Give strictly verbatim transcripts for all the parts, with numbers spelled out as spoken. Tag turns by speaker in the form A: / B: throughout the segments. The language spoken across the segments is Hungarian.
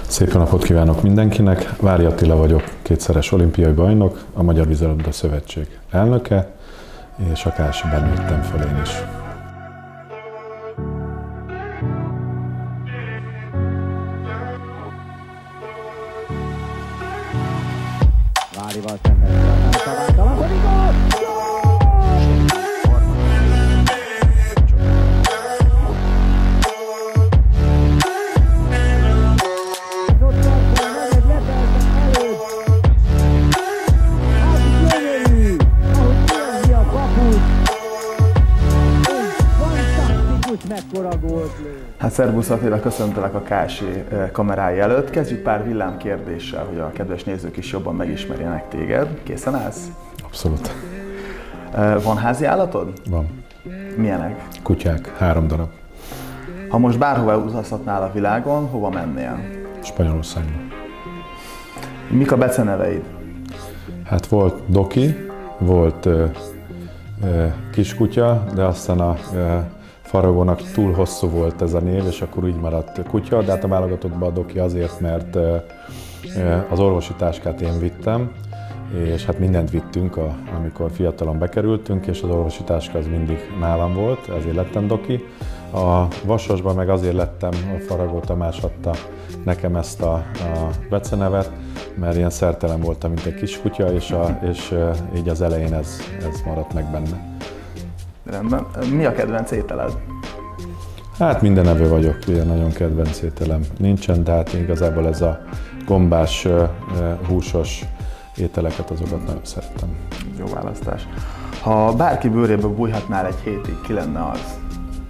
A: Szép napot kívánok mindenkinek! Vári Attila vagyok, kétszeres olimpiai bajnok, a Magyar Vízilabda Szövetség elnöke, és a Kálsiban nőttem föl én is.
B: Várival szemben találkozik,
C: Hát szervusz Attila, köszöntelek a Kálsi kamerái előtt. Kezdjük pár villámkérdéssel, hogy a kedves nézők is jobban megismerjenek téged. Készen állsz?
A: Abszolút.
C: Van házi állatod?
A: Van.
C: Milyenek?
A: Kutyák, három darab.
C: Ha most bárhova utazhatnál a világon, hova mennél?
A: Spanyolországban.
C: Mik a beceneveid?
A: Hát volt Doki, volt ö, ö, kiskutya, de aztán a ö, Faragónak túl hosszú volt ez a név, és akkor úgy maradt kutya, de hát a válogatottban a Doki azért, mert ö, ö, az orvosi táskát én vittem, és hát mindent vittünk, a, amikor fiatalon bekerültünk, és az orvosi táska az mindig nálam volt, ezért lettem Doki. A Vasasban meg azért lettem, a Faragó Tamás adta nekem ezt a, a becenevet, mert ilyen szertelen voltam, mint egy kiskutya, és, a, és így az elején ez, ez maradt meg benne.
C: Rendben. Mi a kedvenc ételed?
A: Hát mindenevő vagyok, ugye nagyon kedvenc ételem nincsen, de hát igazából ez a gombás, húsos ételeket, azokat nagyon szerettem.
C: Jó választás. Ha bárki bőrébe bújhatnál egy hétig, ki lenne az?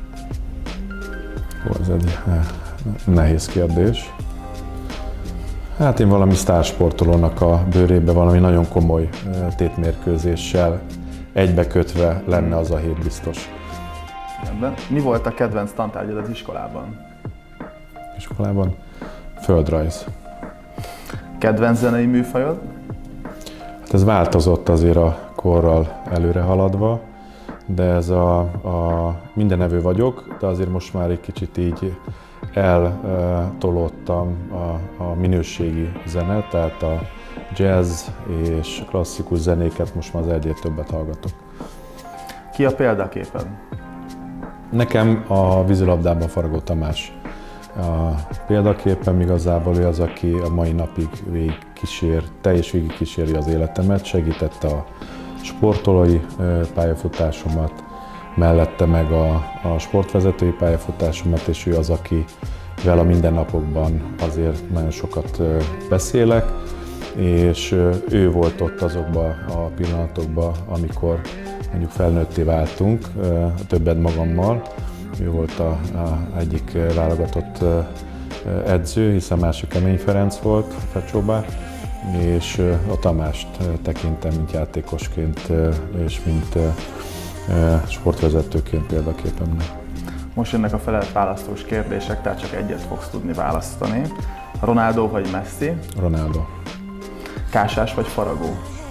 A: Ó, ez egy nehéz kérdés. Hát én valami sztársportolónak a bőrébe valami nagyon komoly tétmérkőzéssel egybekötve lenne az a hét biztos.
C: Rendben. Mi volt a kedvenc tantárgyad az iskolában?
A: Iskolában? Földrajz.
C: Kedvenc zenei műfajod?
A: Hát ez változott azért a korral előre haladva, de ez a, a mindenevő vagyok, de azért most már egy kicsit így eltolódtam a, a minőségi zene, tehát a jazz és klasszikus zenéket most már az egyre többet hallgatok.
C: Ki a példaképed?
A: Nekem a vízilabdában Faragó Tamás a példaképem, igazából ő az, aki a mai napig végig kísér, teljes végig kíséri az életemet, segítette a sportolói pályafutásomat, mellette meg a, a sportvezetői pályafutásomat, és ő az, akivel a mindennapokban azért nagyon sokat beszélek, és ő volt ott azokban a pillanatokban, amikor mondjuk felnőtté váltunk, többet magammal. Ő volt a, a egyik válogatott edző, hiszen másik Kemény Ferenc volt Fecsóban, és a Tamást tekintem, mint játékosként és mint sportvezetőként példaképemnek.
C: Most jönnek a felelt választós kérdések, tehát csak egyet fogsz tudni választani. Ronaldo vagy Messi?
A: Ronaldo.
C: Kásás vagy Faragó?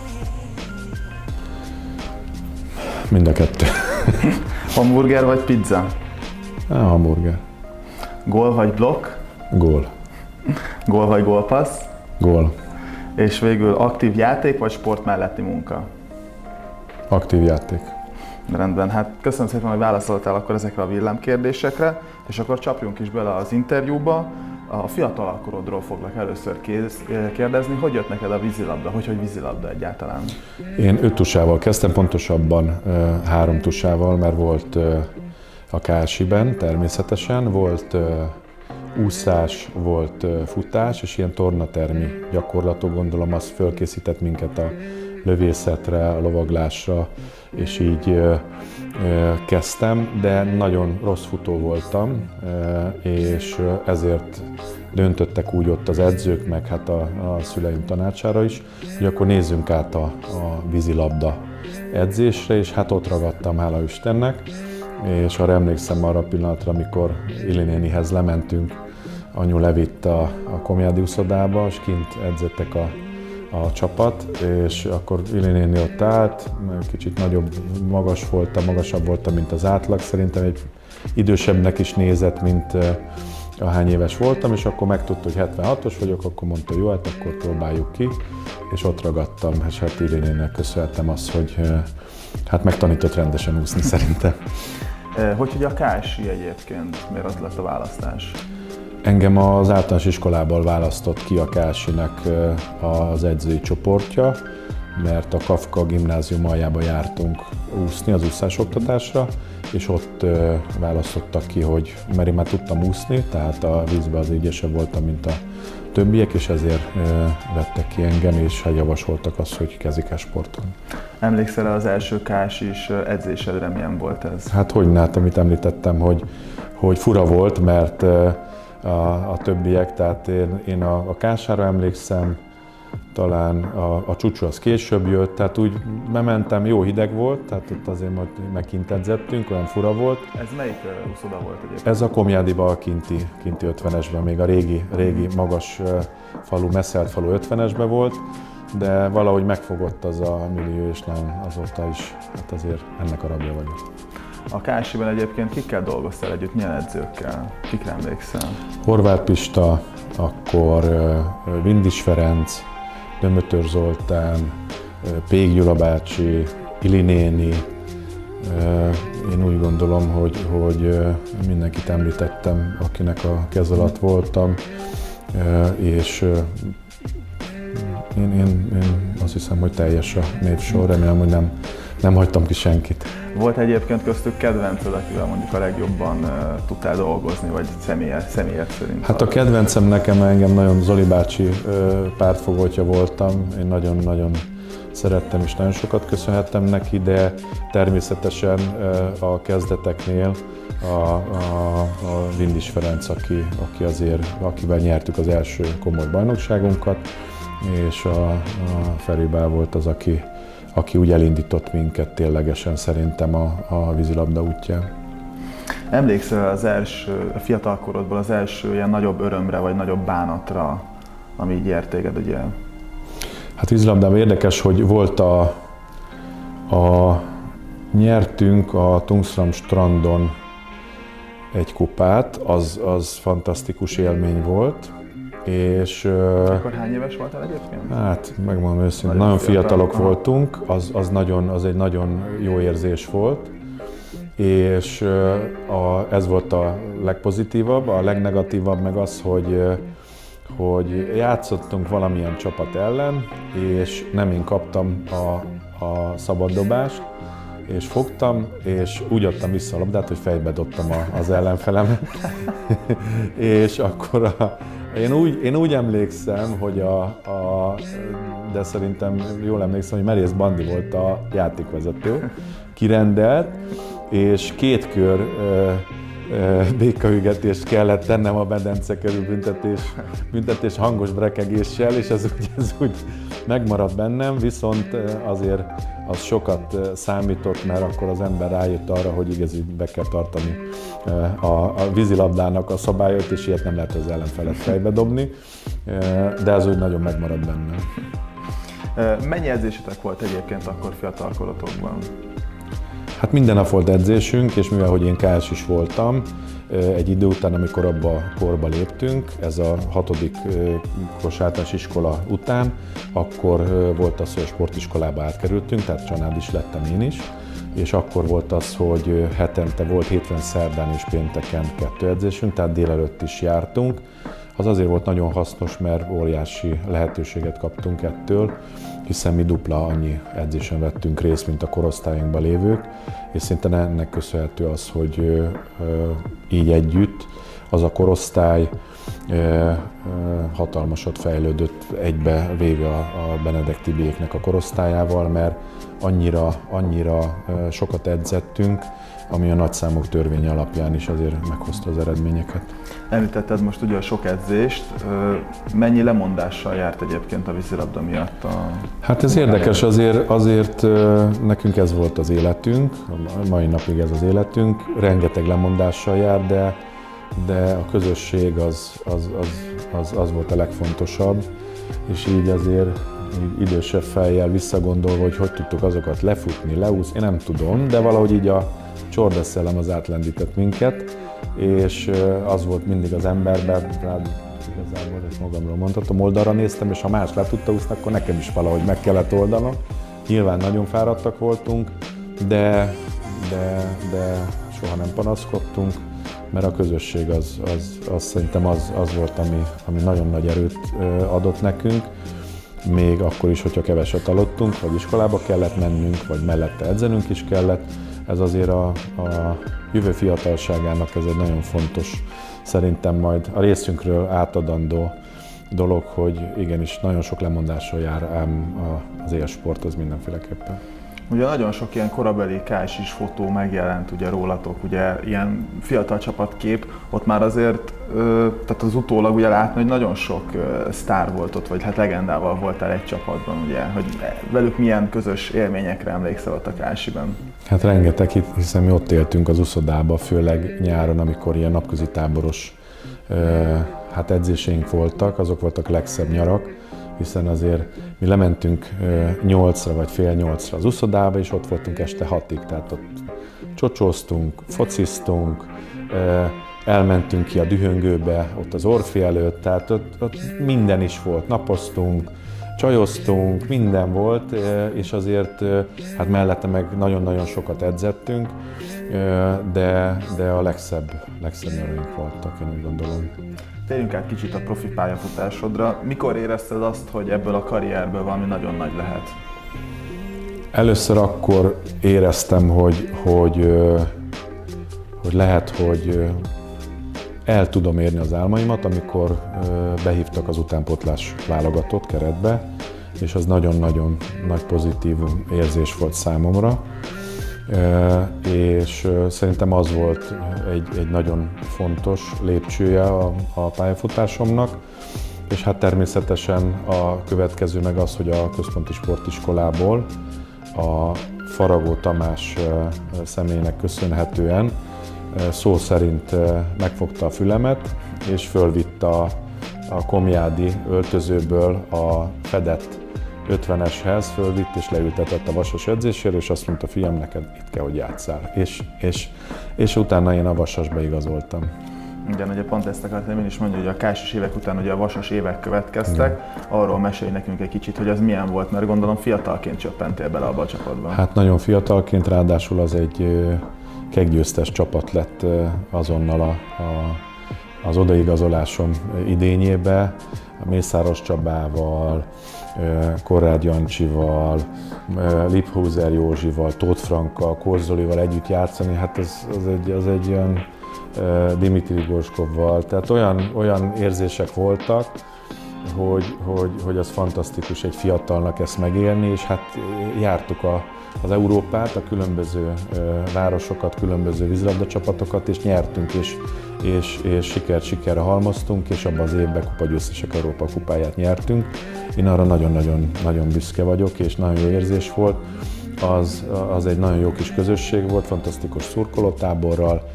A: Mind a kettő.
C: Hamburger vagy pizza?
A: A hamburger.
C: Gól vagy blokk?
A: Gól.
C: Gól vagy gólpassz?
A: Gól.
C: És végül aktív játék vagy sport melletti munka?
A: Aktív játék.
C: Rendben, hát köszönöm szépen, hogy válaszoltál akkor ezekre a villámkérdésekre, és akkor csapjunk is bele az interjúba. A fiatal korodról foglak először kérdezni, hogy jött neked a vízilabda, hogy hogy vízilabda egyáltalán?
A: Én öt tusával kezdtem, pontosabban három tusával, mert volt a Kálsiben természetesen, volt úszás, volt futás, és ilyen tornatermi gyakorlatok, gondolom, az fölkészített minket a lövészetre, a lovaglásra, és így ö, ö, kezdtem, de nagyon rossz futó voltam, ö, és ezért döntöttek úgy ott az edzők, meg hát a, a szüleim tanácsára is, hogy akkor nézzünk át a, a vízilabda edzésre, és hát ott ragadtam, hála Istennek, és arra emlékszem arra a pillanatra, amikor Ili nénihez lementünk, anyu levitt a, a Komjádi uszodába, és kint edzettek a a csapat, és akkor Ili néni ott állt, kicsit nagyobb, magas voltam, magasabb voltam, mint az átlag, szerintem egy idősebbnek is nézett, mint, ahány éves voltam, és akkor megtudta, hogy hetvenhatos vagyok, akkor mondta, jó, hát akkor próbáljuk ki, és ott ragadtam, és hát Irénének köszönhetem azt, hogy hát megtanított rendesen úszni szerintem.
C: Hogy hogy a ká es i egyébként, miért az lett a választás?
A: Engem az általános iskolában választott ki a ká es i-nek az edzői csoportja, mert a Kafka gimnázium aljába jártunk úszni az úszásoktatásra, és ott választottak ki, hogy mert én már tudtam úszni, tehát a vízben az ügyesebb voltam, mint a többiek, és ezért vettek ki engem, és javasoltak azt, hogy kezdjek sporton.
C: Emlékszel az első ká es i-s edzésedre, milyen volt ez?
A: Hát hogyne, hát amit említettem, hogy, hogy fura volt, mert a, a többiek, tehát én, én a, a kására emlékszem, talán a, a csúcsú az később jött, tehát úgy bementem, jó hideg volt, tehát ott azért majd megint edzettünk, olyan fura volt.
C: Ez melyik úszoda volt egyébként?
A: Ez a Komjádiba a kinti, kinti ötvenesben, még a régi, régi magas falu, messzelt falu ötvenesben volt, de valahogy megfogott az a millió, és nem azóta is, hát azért ennek a rabja vagyok.
C: A ká es i-ben egyébként kikkel dolgoztál együtt, milyen edzőkkel? Kikre emlékszel?
A: Horváth Pista, akkor Vindis Ferenc, Dömötör Zoltán, Pék Gyula bácsi, Ili néni. Én úgy gondolom, hogy, hogy mindenkit említettem, akinek a kez alatt voltam, és én, én, én azt hiszem, hogy teljes a névsor, remélem, hogy nem, nem hagytam ki senkit.
C: Volt egyébként köztük kedvenced, akivel mondjuk a legjobban uh, tudtál dolgozni, vagy személyet, személyet szerint?
A: Hát a kedvencem nekem, engem nagyon Zoli bácsi uh, pártfogótja voltam, én nagyon-nagyon szerettem és nagyon sokat köszönhettem neki, de természetesen uh, a kezdeteknél a, a, a Vindis Ferenc, aki, aki azért, akivel nyertük az első komoly bajnokságunkat, és a, a Feri Bál volt az, aki aki úgy elindított minket ténylegesen szerintem a, a vízilabda útján.
C: Emlékszel az első, a fiatalkorodból az első ilyen nagyobb örömre, vagy nagyobb bánatra, ami így ért téged, ugye?
A: Hát vízilabdában érdekes, hogy volt a, a nyertünk a Tungsram strandon egy kupát, az, az fantasztikus élmény volt. És,
C: akkor hány éves voltál egyébként?
A: Hát megmondom őszintén, nagyon, nagyon fiatalok fiatal. voltunk, az, az, nagyon, az egy nagyon jó érzés volt, és a, ez volt a legpozitívabb, a legnegatívabb meg az, hogy, hogy játszottunk valamilyen csapat ellen, és nem én kaptam a, a szabaddobást, és fogtam, és úgy adtam vissza a labdát, hogy fejbe dobtam a, az ellenfelemet, és akkor a, Én úgy, én úgy emlékszem, hogy a, a, de szerintem jól emlékszem, hogy Merész Bandi volt a játékvezető, kirendelt, és két kör ö, ö, békaügetést kellett tennem a medence körül büntetés, büntetés hangos brekegéssel, és ez úgy, ez úgy megmaradt bennem, viszont azért az sokat számított, mert akkor az ember rájött arra, hogy igazi be kell tartani a, a vízilabdának a szabályot, és ilyet nem lehet az ellenfelet fejbe dobni, de ez úgy nagyon megmaradt bennem.
C: Mennyi edzésetek volt egyébként akkor fiatalkorotokban?
A: Hát minden nap volt edzésünk, és mivel hogy én ká es is voltam, egy idő után, amikor abba a korba léptünk, ez a hatodik általános iskola után, akkor volt az, hogy a sportiskolába átkerültünk, tehát család is lettem én is, és akkor volt az, hogy hetente volt hétfőn, szerdán és pénteken kettő edzésünk, tehát délelőtt is jártunk. Az azért volt nagyon hasznos, mert óriási lehetőséget kaptunk ettől, hiszen mi dupla annyi edzésen vettünk részt, mint a korosztályunkban lévők, és szinte ennek köszönhető az, hogy így együtt az a korosztály hatalmasat fejlődött egybe véve a Benedek Tibiéknek a korosztályával, mert annyira, annyira sokat edzettünk, ami a nagyszámok törvény alapján is azért meghozta az eredményeket.
C: Említetted most ugye a sok edzést, mennyi lemondással járt egyébként a vízilabda miatt? A...
A: Hát ez érdekes, azért, azért nekünk ez volt az életünk, a mai napig ez az életünk, rengeteg lemondással jár, de, de a közösség az, az, az, az, az volt a legfontosabb, és így azért így idősebb fejjel visszagondolva, hogy hogy tudtuk azokat lefutni, leúszni, én nem tudom, de valahogy így a csordaszellem az átlendített minket, és az volt mindig az emberben, rád igazából ezt magamról mondhatom, oldalra néztem, és ha más le tudta úszni, akkor nekem is valahogy meg kellett oldanom. Nyilván nagyon fáradtak voltunk, de, de, de soha nem panaszkodtunk, mert a közösség az, az, az szerintem az, az volt, ami, ami nagyon nagy erőt adott nekünk, még akkor is, hogyha keveset aludtunk, vagy iskolába kellett mennünk, vagy mellette edzenünk is kellett. Ez azért a, a jövő fiatalságának ez egy nagyon fontos, szerintem majd a részünkről átadandó dolog, hogy igenis nagyon sok lemondással jár ám az élsport az mindenféleképpen.
C: Ugye nagyon sok ilyen korabeli ká es is fotó megjelent ugye rólatok, ugye ilyen fiatal csapatkép, ott már azért, tehát az utólag ugye látni, hogy nagyon sok sztár volt ott, vagy hát legendával voltál egy csapatban, ugye, hogy velük milyen közös élményekre emlékszel ott a ká es i-ben?
A: Hát rengeteg, hiszen mi ott éltünk az uszodába, főleg nyáron, amikor ilyen napközi táboros hát edzéseink voltak, azok voltak a legszebb nyarak, hiszen azért mi lementünk nyolcra vagy fél nyolcra az uszodába, és ott voltunk este hatig, tehát ott csocsóztunk, fociztunk, elmentünk ki a dühöngőbe, ott az Orfi előtt, tehát ott, ott minden is volt, napoztunk, csajoztunk, minden volt, és azért hát mellette meg nagyon-nagyon sokat edzettünk, de, de a legszebb, legszebb nyaraink voltak, én úgy gondolom.
C: Térjünk át kicsit a profi pályafutásodra. Mikor érezted azt, hogy ebből a karrierből valami nagyon nagy lehet?
A: Először akkor éreztem, hogy, hogy, hogy lehet, hogy el tudom érni az álmaimat, amikor behívtak az utánpótlás válogatott keretbe, és az nagyon-nagyon nagy pozitív érzés volt számomra. És szerintem az volt egy, egy nagyon fontos lépcsője a, a pályafutásomnak, és hát természetesen a következő meg az, hogy a Központi Sportiskolából a Faragó Tamás személynek köszönhetően szó szerint megfogta a fülemet, és fölvitt a, a komjádi öltözőből a fedett ötveneshez, fölvitt és leültetett a Vasas edzésére, és azt mondta, fiam, neked itt kell, hogy játsszál. És, és, és utána én a Vasasba igazoltam.
C: Igen, ugye pont ezt akartam én is mondani, hogy a ká es is évek után ugye a Vasas évek következtek. Mm. Arról mesélj nekünk egy kicsit, hogy az milyen volt, mert gondolom fiatalként csöppentél bele abba a csapatba. Hát nagyon fiatalként, ráadásul az egy keggyőztes csapat lett azonnal a, a, az odaigazolásom idényébe, a Mészáros Csabával, Korrád Jancsival, Liphauser Józsival, Tóth Frankkal, Korzolival együtt játszani, hát az, az, egy, az egy olyan Dimitri Gorshkovval, tehát olyan, olyan érzések voltak, hogy, hogy, hogy az fantasztikus egy fiatalnak ezt megélni, és hát jártuk a, az Európát, a különböző városokat, különböző vízilabdacsapatokat, és nyertünk, és, és, és sikert sikerre halmoztunk, és abban az évben kupagyőztesek Európa kupáját nyertünk. Én arra nagyon-nagyon nagyon büszke vagyok, és nagyon jó érzés volt. Az, az egy nagyon jó kis közösség volt, fantasztikus szurkolótáborral,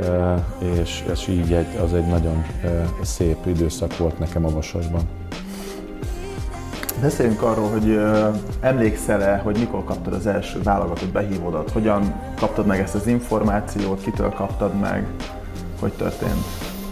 C: és ez így egy, az egy nagyon szép időszak volt nekem a Vasasban. Beszéljünk arról, hogy emlékszel-e, hogy mikor kaptad az első válogatott behívódat, hogyan kaptad meg ezt az információt, kitől kaptad meg, hogy történt?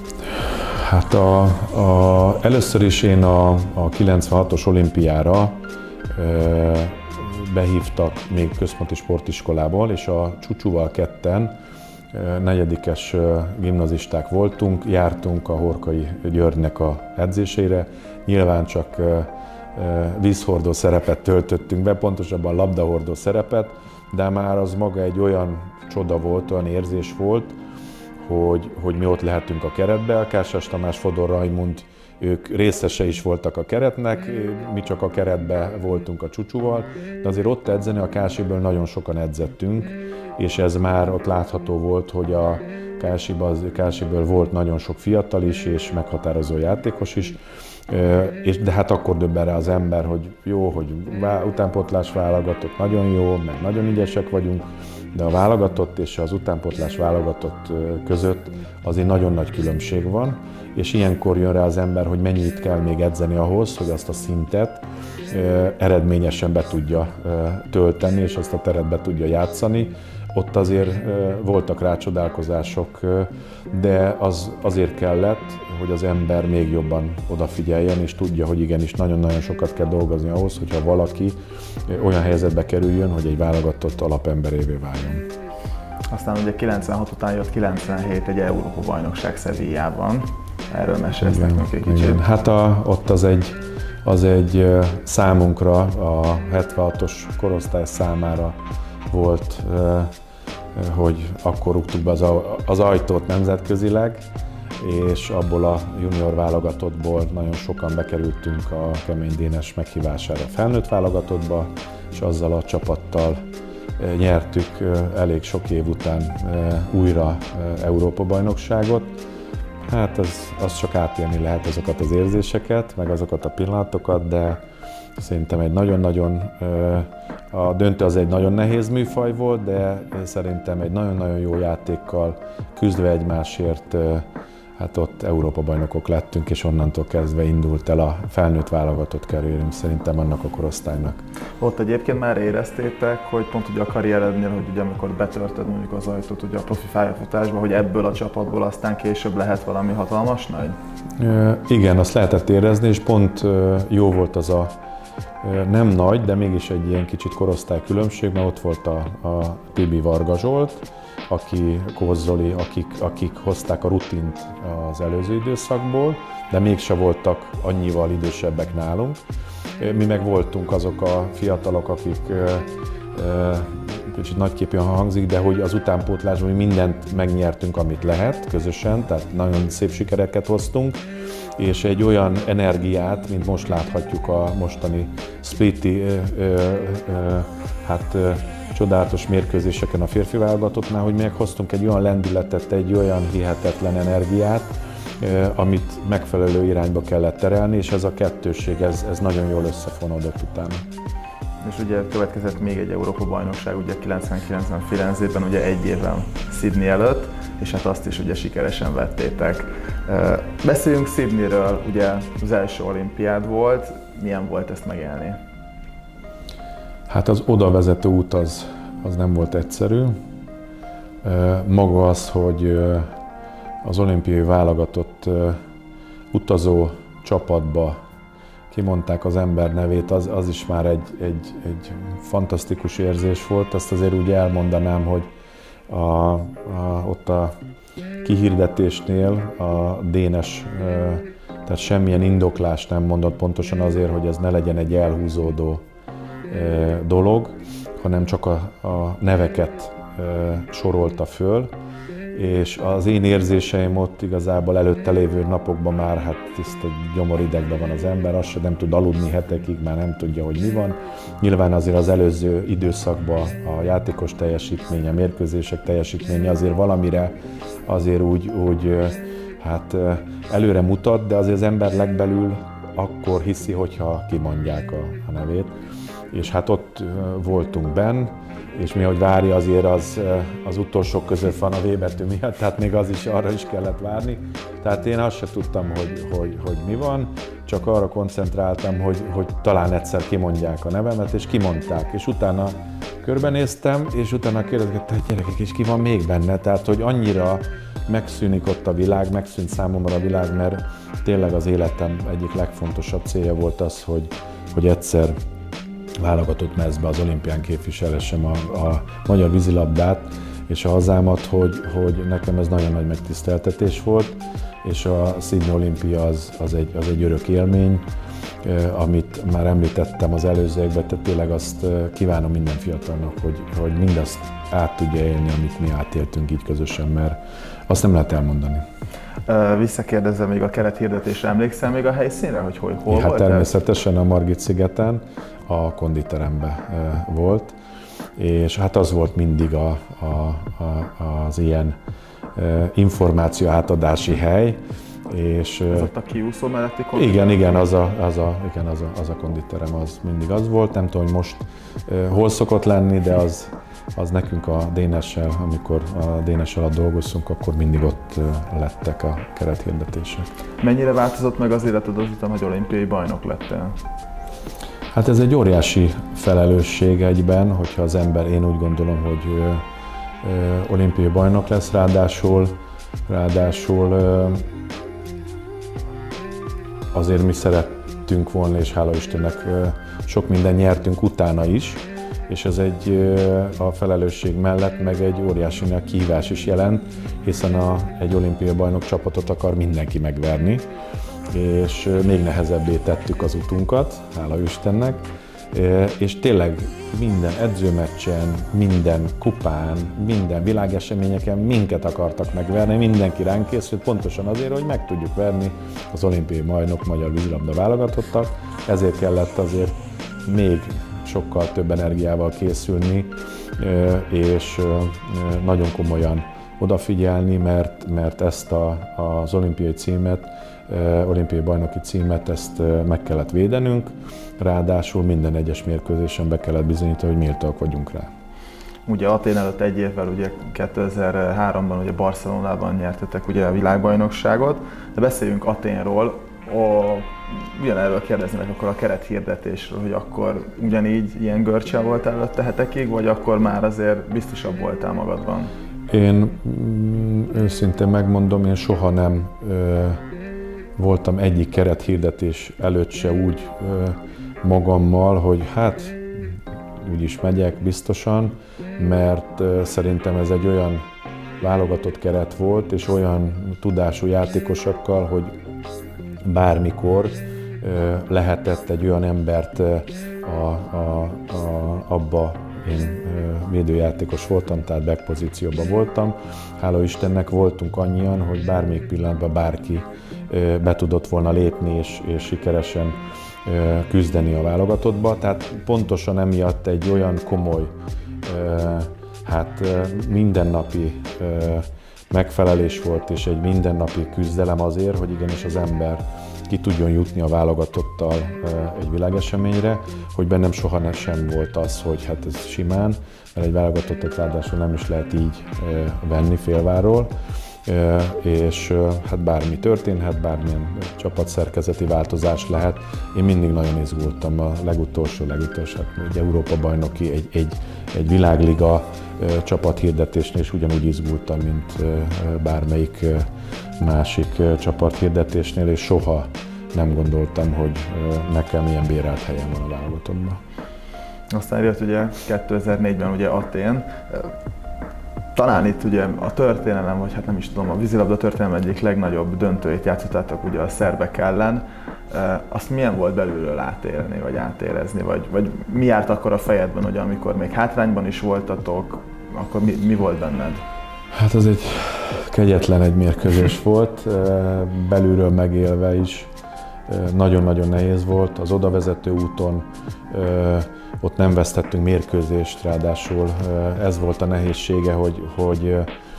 A: Hát a, a, először is én a, a kilencvenhatos olimpiára e, behívtak még Központi Sportiskolából, és a Csucsúval ketten e, negyedikes gimnazisták voltunk, jártunk a Horkai Györgynek a edzésére, nyilván csak e, vízhordó szerepet töltöttünk be, pontosabban labdahordó szerepet, de már az maga egy olyan csoda volt, olyan érzés volt, hogy, hogy mi ott lehetünk a keretbe. A Kársás Tamás, Fodor Rajmund, ők részese is voltak a keretnek, mi csak a keretbe voltunk a Csucsúval, de azért ott edzeni a ká es i-ből nagyon sokan edzettünk, és ez már ott látható volt, hogy a ká es i-ből volt nagyon sok fiatal is, és meghatározó játékos is, de hát akkor döbben rá az ember, hogy jó, hogy utánpótlás válogatott, nagyon jó, meg nagyon ügyesek vagyunk, de a válogatott és az utánpótlás válogatott között azért nagyon nagy különbség van, és ilyenkor jön rá az ember, hogy mennyit kell még edzeni ahhoz, hogy azt a szintet eredményesen be tudja tölteni, és azt a teret be tudja játszani, ott azért voltak rá csodálkozások, de az azért kellett, hogy az ember még jobban odafigyeljen, és tudja, hogy igenis nagyon-nagyon sokat kell dolgozni ahhoz, hogyha valaki olyan helyzetbe kerüljön, hogy egy válogatott alapemberévé váljon.
C: Aztán ugye kilencvenhat után jött kilencvenhét egy Európa-bajnokság Sevillában. Erről mesélsz nekünk egy kicsit.
A: Igen. Hát a, ott az egy, az egy számunkra, a hetvenhatos korosztály számára volt, hogy akkor rúgtuk be az, az ajtót nemzetközileg, és abból a junior válogatottból nagyon sokan bekerültünk a Kemény Dénes meghívására a felnőtt válogatottba, és azzal a csapattal nyertük elég sok év után újra Európa-bajnokságot. Hát az, az csak átélni lehet azokat az érzéseket, meg azokat a pillanatokat, de szerintem egy nagyon-nagyon, a döntő az egy nagyon nehéz műfaj volt, de szerintem egy nagyon-nagyon jó játékkal küzdve egymásért, hát ott Európa-bajnokok lettünk, és onnantól kezdve indult el a felnőtt válogatott karrierünk szerintem annak a korosztálynak.
C: Ott egyébként már éreztétek, hogy pont ugye a karrierednél, hogy ugye amikor betörted mondjuk az ajtót ugye a profi pályafutásba, hogy ebből a csapatból aztán később lehet valami hatalmas nagy?
A: Igen, azt lehetett érezni, és pont jó volt az a nem nagy, de mégis egy ilyen kicsit korosztálykülönbség, mert ott volt a, a Tibi Varga Zsolt, aki, Kóz Zoli, akik, akik hozták a rutint az előző időszakból, de mégse voltak annyival idősebbek nálunk. Mi meg voltunk azok a fiatalok, akik kicsit nagyképűen hangzik, de hogy az utánpótlásban mi mindent megnyertünk, amit lehet közösen, tehát nagyon szép sikereket hoztunk, és egy olyan energiát, mint most láthatjuk a mostani spliti hát csodálatos mérkőzéseken a férfi válogatottnál, hogy meghoztunk egy olyan lendületet, egy olyan hihetetlen energiát, amit megfelelő irányba kellett terelni, és ez a kettősség, ez, ez nagyon jól összefonódott utána.
C: És ugye következett még egy Európa-bajnokság, ugye kilencvenkilencben Firenzében, ugye egy évvel Sydney előtt, és hát azt is ugye sikeresen vettétek. Beszéljünk Sydneyről, ugye az első olimpiád volt, milyen volt ezt megélni?
A: Hát az oda vezető út az, az nem volt egyszerű. Maga az, hogy az olimpiai válogatott utazó csapatba kimondták az ember nevét, az, az is már egy, egy, egy fantasztikus érzés volt. Azt azért úgy elmondanám, hogy a, a, ott a kihirdetésnél a Dénes, tehát semmilyen indoklást nem mondott pontosan azért, hogy ez ne legyen egy elhúzódó dolog, hanem csak a, a neveket sorolta föl, és az én érzéseim ott igazából előtte lévő napokban már hát tiszta gyomoridegben van az ember, azt sem nem tud aludni hetekig, már nem tudja, hogy mi van. Nyilván azért az előző időszakban a játékos teljesítménye, a mérkőzések teljesítménye azért valamire azért úgy, úgy hát előre mutat, de azért az ember legbelül akkor hiszi, hogyha kimondják a, a nevét. És hát ott voltunk benn, és mi, hogy várja, azért az, az utolsók között van a V betű miatt, tehát még az is, arra is kellett várni. Tehát én azt sem tudtam, hogy, hogy, hogy mi van, csak arra koncentráltam, hogy, hogy talán egyszer kimondják a nevemet, és kimondták. És utána körbenéztem, és utána kérdezgettem, hogy gyerekek, és ki van még benne? Tehát, hogy annyira megszűnik ott a világ, megszűnt számomra a világ, mert tényleg az életem egyik legfontosabb célja volt az, hogy, hogy egyszer válogatott mezbe az olimpián képviselessem a, a magyar vízilabdát és a hazámat, hogy, hogy nekem ez nagyon nagy megtiszteltetés volt, és a Sydney olimpia az, az, egy, az egy örök élmény, amit már említettem az előzőekben, tehát tényleg azt kívánom minden fiatalnak, hogy, hogy mindazt át tudja élni, amit mi átéltünk így közösen, mert azt nem lehet elmondani.
C: Visszakérdezem még a kerethirdetésre, emlékszel még a helyszínre, hogy hol, hol
A: hát
C: volt?
A: Természetesen a Margit-szigeten, a konditeremben volt, és hát az volt mindig a, a, a, az ilyen információ átadási hely. És,
C: ez ott a kiúszó melletti konditerem?
A: Igen, igen, az a, az, a, igen az, a, az a konditerem, az mindig az volt. Nem tudom, hogy most hol szokott lenni, de az, az nekünk a Dénessel, amikor a Dénes alatt dolgoztunk, akkor mindig ott lettek a kerethirdetések.
C: Mennyire változott meg az életed azután, hogy olimpiai bajnok lettél?
A: Hát ez egy óriási felelősség egyben, hogyha az ember, én úgy gondolom, hogy olimpiai bajnok lesz, ráadásul, ráadásul azért mi szerettünk volna, és hála Istennek sok mindent nyertünk utána is, és ez egy, a felelősség mellett meg egy óriási kihívás is jelent, hiszen a, egy olimpiai bajnok csapatot akar mindenki megverni, és még nehezebbé tettük az utunkat, hála Istennek, és tényleg minden edzőmeccsen, minden kupán, minden világeseményeken minket akartak megverni, mindenki ránk készült, pontosan azért, hogy meg tudjuk verni az olimpiai bajnok magyar vízilabda válogatottat, ezért kellett azért még sokkal több energiával készülni, és nagyon komolyan odafigyelni, mert, mert ezt a, az olimpiai címet, olimpiai bajnoki címet, ezt meg kellett védenünk, ráadásul minden egyes mérkőzésen be kellett bizonyítani, hogy méltóak vagyunk rá.
C: Ugye Athén előtt egy évvel, ugye kétezer-háromban ugye Barcelonában nyertetek ugye a világbajnokságot, de beszéljünk Athénról. Ugyanerről kérdeznék akkor a kerethirdetésről, hogy akkor ugyanígy ilyen görcsel voltál előtte hetekig, vagy akkor már azért biztosabb voltál magadban?
A: Én őszintén megmondom, én soha nem ö, voltam egyik kerethirdetés előtt se úgy ö, magammal, hogy hát úgyis megyek biztosan, mert ö, szerintem ez egy olyan válogatott keret volt, és olyan tudású játékosokkal, hogy bármikor ö, lehetett egy olyan embert ö, a, a, a, abba, én ö, védőjátékos voltam, tehát back pozícióban voltam. Hála Istennek voltunk annyian, hogy bármelyik pillanatban bárki ö, be tudott volna lépni és, és sikeresen ö, küzdeni a válogatottba. Tehát pontosan emiatt egy olyan komoly, ö, hát ö, mindennapi ö, megfelelés volt, és egy mindennapi küzdelem azért, hogy igenis az ember ki tudjon jutni a válogatottal egy világeseményre, hogy bennem soha sem volt az, hogy hát ez simán, mert egy válogatottat ráadásul nem is lehet így venni félváról, és hát bármi történhet, bármilyen csapatszerkezeti változás lehet. Én mindig nagyon izgultam, a legutolsó, legutolsó, hát egy Európa-bajnoki, egy, egy, egy világliga csapathirdetésnél is ugyanúgy izgultam, mint bármelyik másik csapathirdetésnél, és soha nem gondoltam, hogy nekem ilyen bérelt helyem van a válogatottban.
C: Aztán jött ugye kétezer-négyben ugye Athén. Talán itt ugye a történelem, vagy hát nem is tudom, a vízilabda történelem egyik legnagyobb döntőjét játszottátok ugye a szerbek ellen. Azt milyen volt belülről átélni, vagy átérezni, vagy, vagy mi járt akkor a fejedben, hogy amikor még hátrányban is voltatok, akkor mi, mi volt benned?
A: Hát az egy kegyetlen egy mérkőzés volt, belülről megélve is nagyon-nagyon nehéz volt. Az odavezető úton ott nem vesztettünk mérkőzést, ráadásul ez volt a nehézsége, hogy, hogy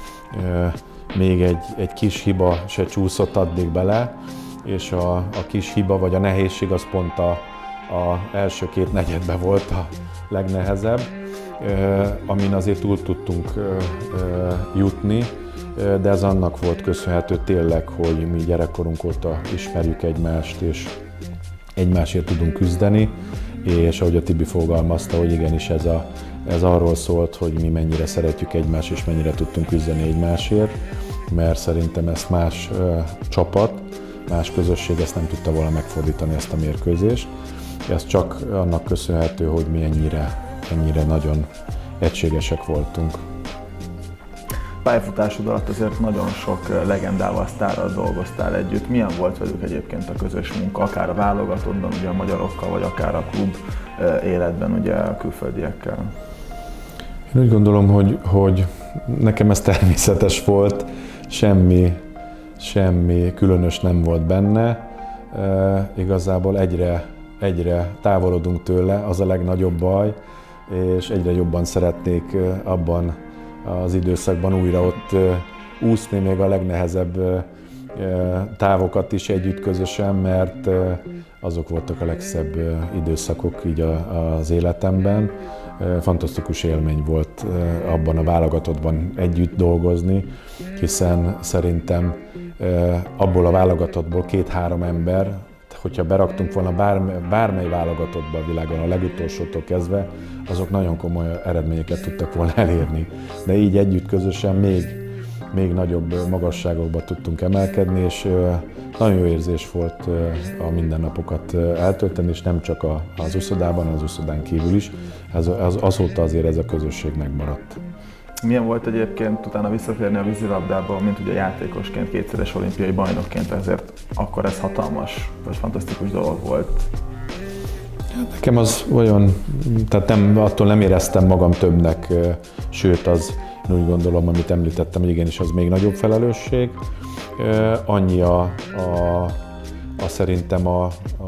A: még egy, egy kis hiba se csúszott addig bele, és a, a kis hiba vagy a nehézség az pont a, a első két negyedben volt a legnehezebb, amin azért túl tudtunk jutni, de ez annak volt köszönhető tényleg, hogy mi gyerekkorunk óta ismerjük egymást, és egymásért tudunk küzdeni, és ahogy a Tibi fogalmazta, hogy igenis ez, a, ez arról szólt, hogy mi mennyire szeretjük egymást, és mennyire tudtunk küzdeni egymásért, mert szerintem ezt más ö, csapat, más közösség ezt nem tudta volna megfordítani, ezt a mérkőzést. Ez csak annak köszönhető, hogy mi ennyire, ennyire nagyon egységesek voltunk.
C: Pályafutásod alatt azért nagyon sok legendával, sztárral dolgoztál együtt. Milyen volt velük egyébként a közös munka, akár a válogatottban, ugye a magyarokkal, vagy akár a klub életben, ugye a külföldiekkel?
A: Én úgy gondolom, hogy, hogy nekem ez természetes volt, semmi, semmi különös nem volt benne. E, igazából egyre, egyre távolodunk tőle, az a legnagyobb baj, és egyre jobban szeretnék abban az időszakban újra ott úszni még a legnehezebb távokat is együtt közösen, mert azok voltak a legszebb időszakok így az életemben. Fantasztikus élmény volt abban a válogatottban együtt dolgozni, hiszen szerintem abból a válogatottból két-három ember, hogyha beraktunk volna bármely, bármely válogatottba a világon, a legutolsótól kezdve, azok nagyon komoly eredményeket tudtak volna elérni. De így együtt közösen még, még nagyobb magasságokba tudtunk emelkedni, és nagyon jó érzés volt a mindennapokat eltölteni, és nem csak az uszodában, az uszodán kívül is. Ez, az, azóta azért ez a közösség megmaradt.
C: Milyen volt egyébként utána visszatérni a vízilabdába, mint ugye játékosként, kétszeres olimpiai bajnokként, ezért akkor ez hatalmas, vagy fantasztikus dolog volt?
A: Nekem az olyan, tehát nem, attól nem éreztem magam többnek, sőt az, úgy gondolom, amit említettem, hogy igenis az még nagyobb felelősség. Annyi a, a, a szerintem a, a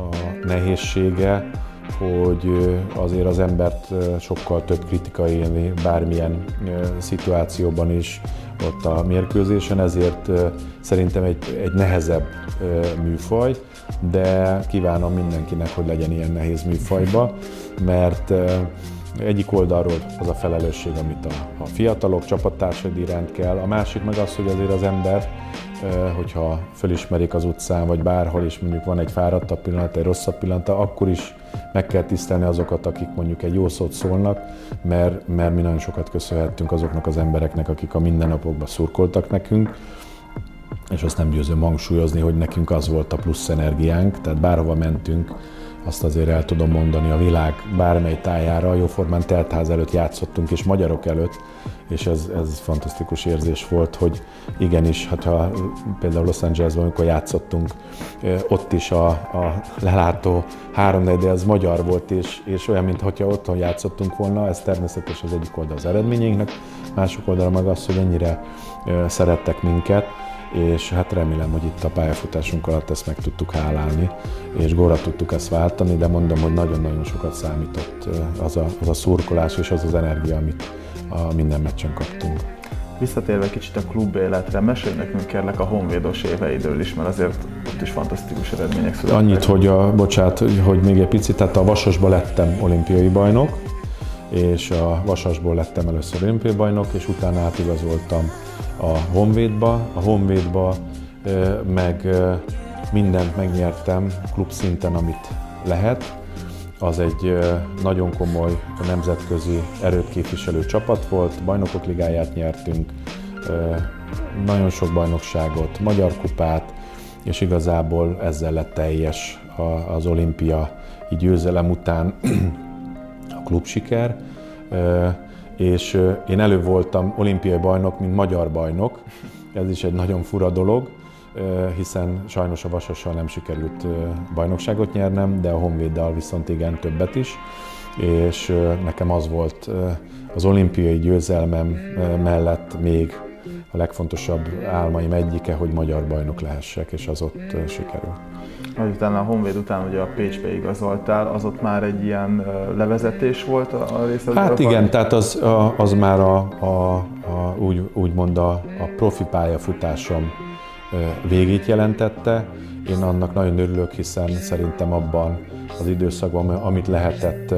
A: nehézsége, hogy azért az embert sokkal több kritika élni bármilyen szituációban is ott a mérkőzésen, ezért szerintem egy, egy nehezebb műfaj, de kívánom mindenkinek, hogy legyen ilyen nehéz műfajba, mert egyik oldalról az a felelősség, amit a, a fiatalok, csapattársaid iránt kell, a másik meg az, hogy azért az ember, hogyha fölismerik az utcán, vagy bárhol is mondjuk van egy fáradtabb pillanat, egy rosszabb pillanata, akkor is meg kell tisztelni azokat, akik mondjuk egy jó szót szólnak, mert, mert mi nagyon sokat köszönhettünk azoknak az embereknek, akik a mindennapokban szurkoltak nekünk, és azt nem győzöm hangsúlyozni, hogy nekünk az volt a plusz energiánk, tehát bárhova mentünk, azt azért el tudom mondani, a világ bármely tájára jóformán teltház előtt játszottunk, és magyarok előtt, és ez, ez fantasztikus érzés volt, hogy igenis, hát ha például Los Angelesben, amikor játszottunk, ott is a, a lelátó háromnegyed, ez magyar volt, és, és olyan, mintha otthon játszottunk volna, ez természetes az egyik oldal az eredményeinknek, másik oldal meg az, hogy ennyire szerettek minket, és hát remélem, hogy itt a pályafutásunk alatt ezt meg tudtuk hálálni, és gólra tudtuk ezt váltani, de mondom, hogy nagyon-nagyon sokat számított az a, az a szurkolás és az az energia, amit a minden meccsen kaptunk.
C: Visszatérve kicsit a klub életre, mesélj nekünk kérlek a honvédos éveidől is, mert azért ott is fantasztikus eredmények születtek.
A: Annyit, hogy a, bocsánat, hogy még egy picit, tehát a Vasasban lettem olimpiai bajnok, és a Vasasból lettem először olimpiai bajnok, és utána átigazoltam a Honvédba. A Honvédba meg mindent megnyertem klubszinten, amit lehet. Az egy nagyon komoly nemzetközi erőt képviselő csapat volt, bajnokok ligáját nyertünk, nagyon sok bajnokságot, magyar kupát, és igazából ezzel lett teljes az olimpia győzelem után a klubsiker. És én előbb voltam olimpiai bajnok, mint magyar bajnok. Ez is egy nagyon fura dolog, hiszen sajnos a Vasassal nem sikerült bajnokságot nyernem, de a Honvéddal viszont igen, többet is. És nekem az volt az olimpiai győzelmem mellett még a legfontosabb álmaim egyike, hogy magyar bajnok lehessek, és az ott sikerült.
C: Utána a Honvéd után ugye a Pécsbe igazoltál, az ott már egy ilyen levezetés volt a részedről?
A: Hát igen, tehát az, az már a, a, a, úgy, úgymond a, a profi pályafutásom végét jelentette. Én annak nagyon örülök, hiszen szerintem abban az időszakban, amit lehetett,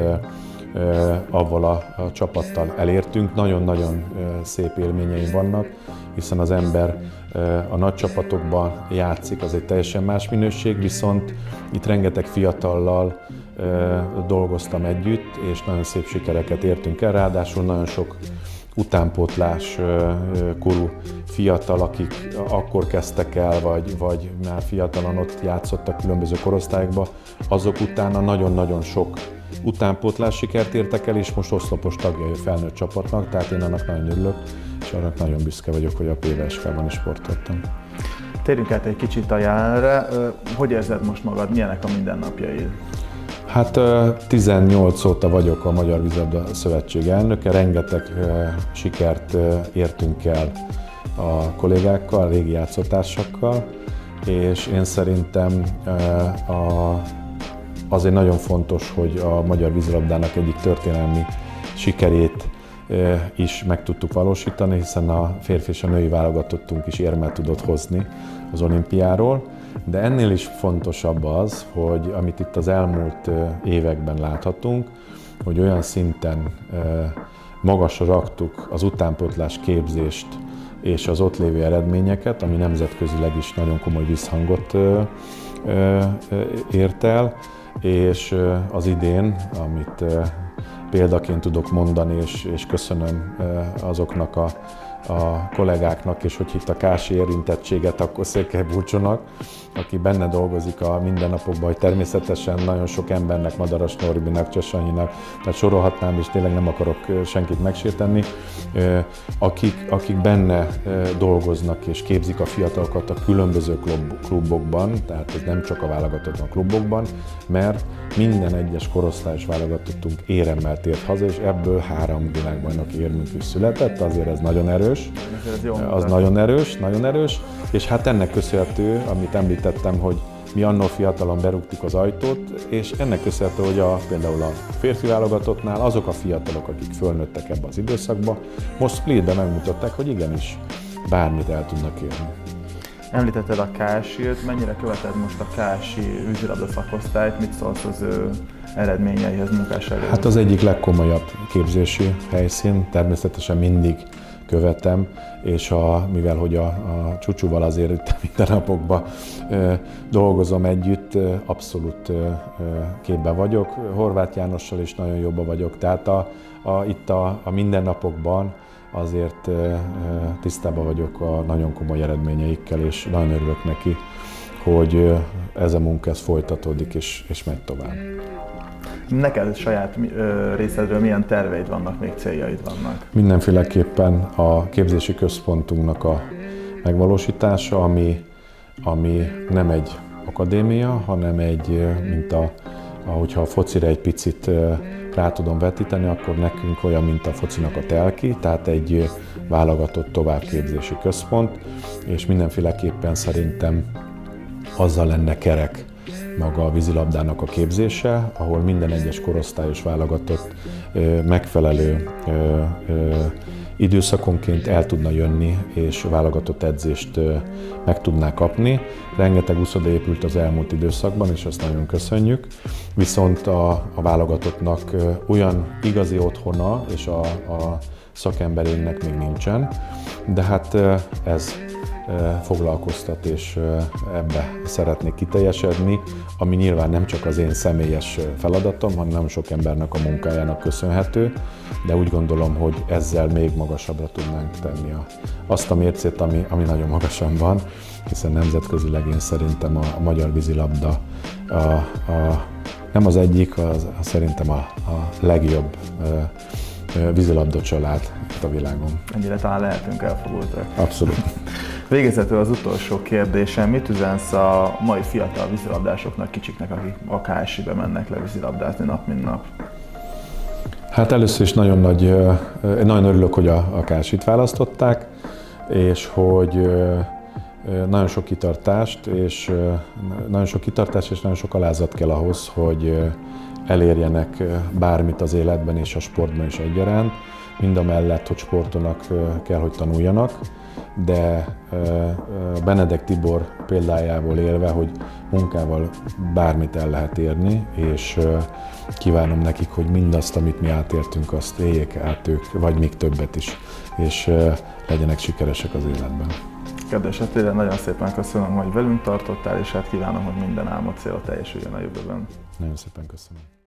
A: avval a, a csapattal elértünk. Nagyon-nagyon szép élményeim vannak, hiszen az ember a nagy csapatokban játszik, az egy teljesen más minőség, viszont itt rengeteg fiatallal dolgoztam együtt, és nagyon szép sikereket értünk el, ráadásul nagyon sok utánpótlás korú fiatal, akik akkor kezdtek el, vagy, vagy már fiatalan ott játszottak különböző korosztályokban, azok utána nagyon-nagyon sok utánpótlás sikert értek el, és most oszlopos tagjai a felnőtt csapatnak, tehát én annak nagyon örülök, és annak nagyon büszke vagyok, hogy a pé vé es ká-ban is sportoltam.
C: Térjünk át egy kicsit a jelenre. Hogy érzed most magad, milyenek a mindennapjaid?
A: Hát tizennyolc óta vagyok a Magyar Vízilabda Szövetség elnöke, rengeteg sikert értünk el a kollégákkal, a régi játszótársakkal, és én szerintem a, azért nagyon fontos, hogy a magyar vízilabdának egyik történelmi sikerét is meg tudtuk valósítani, hiszen a férfi és a női válogatottunk is érmet tudott hozni az olimpiáról. De ennél is fontosabb az, hogy amit itt az elmúlt években láthatunk, hogy olyan szinten magasra raktuk az utánpótlás képzést és az ott lévő eredményeket, ami nemzetközileg is nagyon komoly visszhangot ért el, és az idén, amit példaként tudok mondani, és, és köszönöm azoknak a, a kollégáknak, és hogy itt a kási érintettséget, akkor Székely Bulcsónak, aki benne dolgozik a mindennapokban, hogy természetesen nagyon sok embernek, Madaras Norbinak, Csasanyinak, tehát sorolhatnám, és tényleg nem akarok senkit megsérteni, akik, akik benne dolgoznak és képzik a fiatalokat a különböző klubokban, tehát ez nem csak a válogatottan klubokban, mert minden egyes korosztályos válogatottunk éremmel tért haza, és ebből három világbajnoki érmünk is született, azért ez nagyon erős, az nagyon erős, nagyon erős, és hát ennek köszönhető, amit említettem, hogy mi annó fiatalon berúgtuk az ajtót, és ennek köszönhető, hogy a, például a férfi válogatottnál azok a fiatalok, akik fölnőttek ebbe az időszakba, most Splitben megmutatták, hogy igenis bármit el tudnak érni.
C: Említetted a Kásit, mennyire követed most a kási vízilabda szakosztályt, mit szólsz az ő eredményeihez, munkásságához?
A: Hát az egyik legkomolyabb képzési helyszín, természetesen mindig követem, és a, mivel hogy a, a Csucsúval azért itt minden napokban ö, dolgozom együtt, ö, abszolút ö, képben vagyok. Horváth Jánossal is nagyon jobban vagyok, tehát a, a, itt a, a mindennapokban azért ö, ö, tisztában vagyok a nagyon komoly eredményeikkel, és nagyon örülök neki, hogy ö, ez a munka ez folytatódik és, és megy tovább.
C: Neked saját ö, részedről milyen terveid vannak, még céljaid vannak?
A: Mindenféleképpen a képzési központunknak a megvalósítása, ami, ami nem egy akadémia, hanem egy, mint a, ahogyha a focira egy picit rá tudom vetíteni, akkor nekünk olyan, mint a focinak a telki, tehát egy válogatott továbbképzési központ, és mindenféleképpen szerintem azzal lenne kerek maga a vízilabdának a képzése, ahol minden egyes korosztályos válogatott ö, megfelelő ö, ö, időszakonként el tudna jönni, és válogatott edzést ö, meg tudná kapni. Rengeteg úszoda épült az elmúlt időszakban, és ezt nagyon köszönjük. Viszont a, a válogatottnak ö, olyan igazi otthona, és a, a szakemberének még nincsen, de hát ö, ez foglalkoztat, és ebbe szeretnék kiteljesedni, ami nyilván nem csak az én személyes feladatom, hanem nagyon sok embernek a munkájának köszönhető, de úgy gondolom, hogy ezzel még magasabbra tudnánk tenni a, azt a mércét, ami, ami nagyon magasan van, hiszen nemzetközileg én szerintem a, a magyar vízilabda a, a, nem az egyik, az, a, szerintem a, a legjobb vízilabda család itt a világon.
C: Ennyire talán lehetünk elfogultak.
A: Abszolút.
C: Végezetül az utolsó kérdésem, mit üzensz a mai fiatal vízilabdásoknak, kicsiknek, akik a ká es i-be mennek le vízilabdázni nap mint nap?
A: Hát először is nagyon nagy, nagyon örülök, hogy a, a ká es i-t választották, és hogy nagyon sok kitartást, és nagyon sok kitartás és nagyon sok alázat kell ahhoz, hogy elérjenek bármit az életben és a sportban is egyaránt. Mind a mellett, hogy sportonak kell, hogy tanuljanak, de Benedek Tibor példájából élve, hogy munkával bármit el lehet érni, és kívánom nekik, hogy mindazt, amit mi átértünk, azt éljék át ők, vagy még többet is, és legyenek sikeresek az életben.
C: Kedves Attila, nagyon szépen köszönöm, hogy velünk tartottál, és hát kívánom, hogy minden álmod cél teljesüljön a jövőben.
A: Nagyon szépen köszönöm.